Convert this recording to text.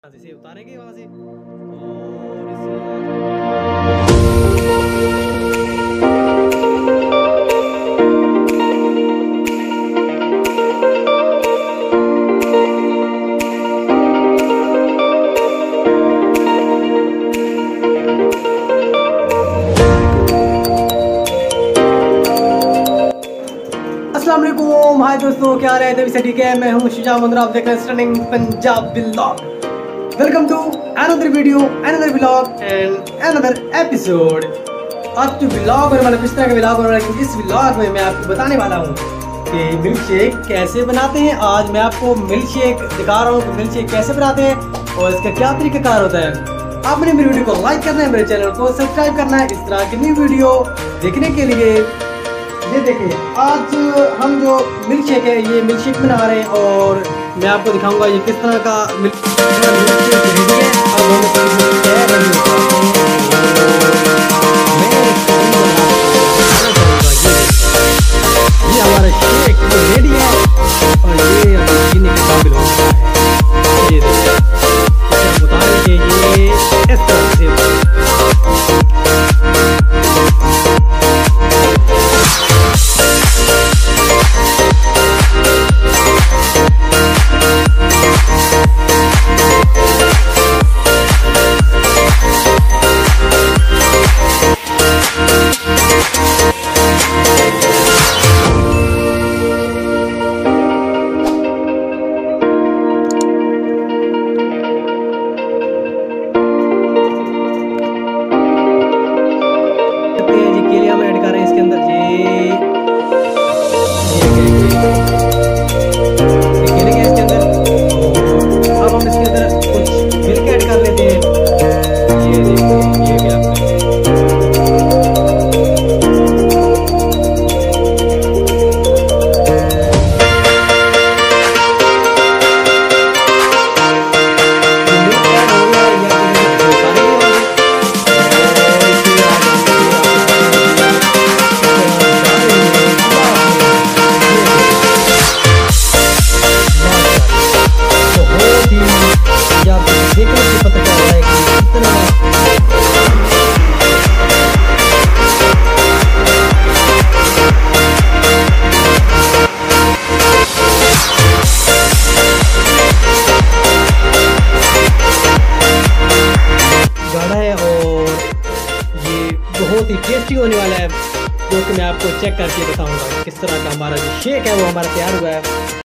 इसे उतारेंगे वहां से और इसे अस्सलाम वालेकुम। हाय दोस्तों, क्या रहे थे? ठीक है, मैं हूं शुजा मुंद्रा, आप देख रहे हैं stunning Punjab vlog. Welcome to another video, another vlog and another episode. आज जो व्लॉग होने वाला, किस तरह का व्लॉग होने वाला है, इस व्लॉग में मैं आपको बताने वाला हूँ कि मिल्क शेक कैसे बनाते हैं। आज मैं आपको मिल्क शेक दिखा रहा हूँ कि मिल्क शेक कैसे बनाते हैं और इसका क्या तरीकाकार होता है। आपने मेरी वीडियो को लाइक करना है, मेरे चैनल को सब्सक्राइब करना है इस तरह की नई वीडियो देखने के लिए। ये देखिए, आज हम जो मिल्क शेक है, ये मिल्क शेक बना रहे हैं और मैं आपको दिखाऊंगा ये किस तरह का मिल्क शेक ये हमारा शेक रेडी है और ये पीने के काबिल हो गया है। ये देखिए, हम बता रहे कि ये इस तरह से बहुत ही टेस्टी होने वाला है, जो कि मैं आपको चेक करके बताऊंगा किस तरह का हमारा जो शेक है वो हमारा तैयार हुआ है।